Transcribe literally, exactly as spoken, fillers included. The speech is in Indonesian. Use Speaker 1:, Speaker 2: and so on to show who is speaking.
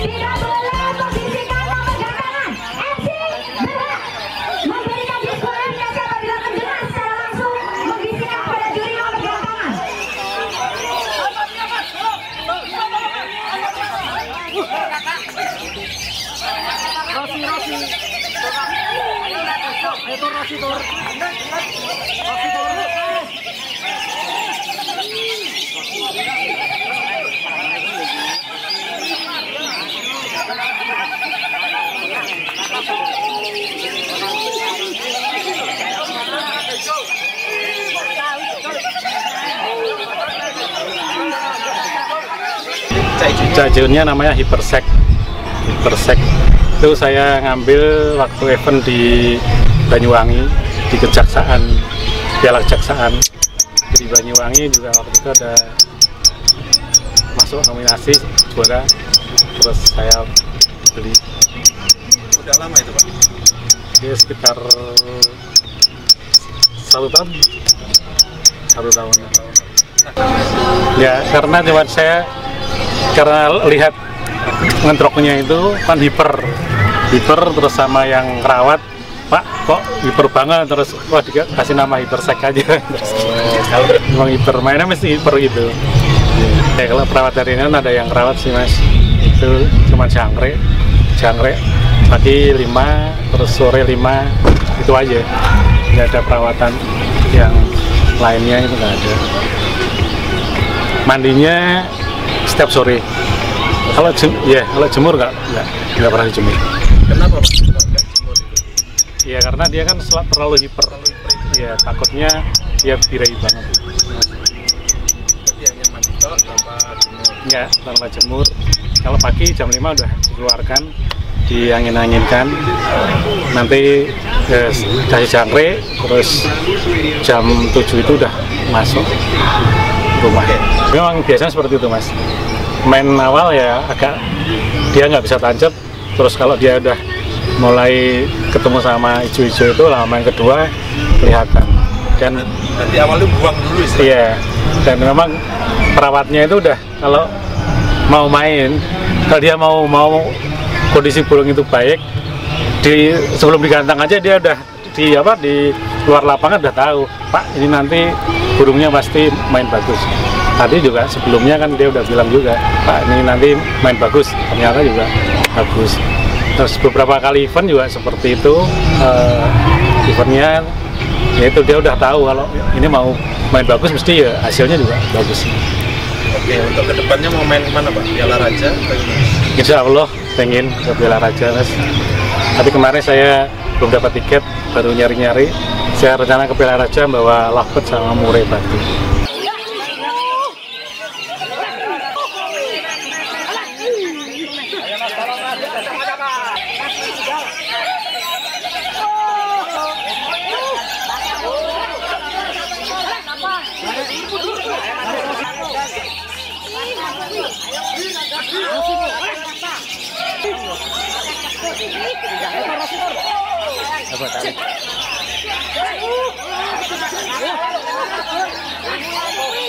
Speaker 1: Tidak boleh posisikan memegang tangan. M C berhak memberikan diskualifikasi apabila terdengar secara langsung membisikkan pada juri memegang tangan.
Speaker 2: Rosi, Rosi. Ayo tur, Rosi tur. Rosi tur.
Speaker 3: Cajunnya namanya Hypersec. Hypersec itu saya ngambil waktu event di Banyuwangi, di Kejaksaan, Piala Kejaksaan di Banyuwangi juga waktu itu ada masuk nominasi juara, terus saya beli.
Speaker 4: Udah lama itu Pak?
Speaker 3: Ya sekitar satu tahun, satu tahun. Ya karena cuma saya karena lihat ngentroknya itu kan hiper hiper terus sama yang rawat, Pak kok hiper banget, terus wah dikasih nama Hypersec aja. Kalau memang hiper mainnya mesti hiper gitu ya. Kalau perawat hari ini ada yang rawat sih mas, itu cuma jangkrik jangkrik pagi lima terus sore lima, itu aja, nggak ada perawatan yang lainnya, itu nggak ada. Mandinya setiap sore. Kalau jem, ya kalau jemur nggak nggak nggak pernah dijemur.
Speaker 4: Kenapa Pak? Nggak jemur itu?
Speaker 3: Ya karena dia kan terlalu hiper. Ya takutnya dia birahi banget.
Speaker 4: Jadi hanya mandi tok tanpa jemur.
Speaker 3: Ya tanpa jemur. Kalau pagi jam lima udah dikeluarkan, diangin-anginkan. Nanti eh, kasih jangkrik, terus jam tujuh itu udah masuk rumah. Memang biasanya seperti itu mas. Main awal ya agak dia nggak bisa tancap, terus kalau dia udah mulai ketemu sama hijau-hijau itu lah main kedua kelihatan. Dan
Speaker 4: nanti awalnya buang dulu istilahnya.
Speaker 3: Iya, dan memang perawatnya itu udah kalau mau main, kalau dia mau mau kondisi burung itu baik, di sebelum digantang aja dia udah di apa di luar lapangan udah tahu, Pak ini nanti burungnya pasti main bagus. Tadi juga sebelumnya kan dia udah bilang juga, Pak ini nanti main bagus, ternyata juga bagus. Terus beberapa kali event juga seperti itu, uh, eventnya yaitu dia udah tahu kalau ini mau main bagus mesti ya hasilnya juga bagus.
Speaker 4: Oke, untuk kedepannya mau main kemana Pak? Piala Raja?
Speaker 3: Insya Allah pengen ke Piala Raja mas. Tapi kemarin saya belum dapat tiket, baru nyari-nyari. Saya rencana ke Piala Raja bawa lovebird sama murai batu. Apa tadi?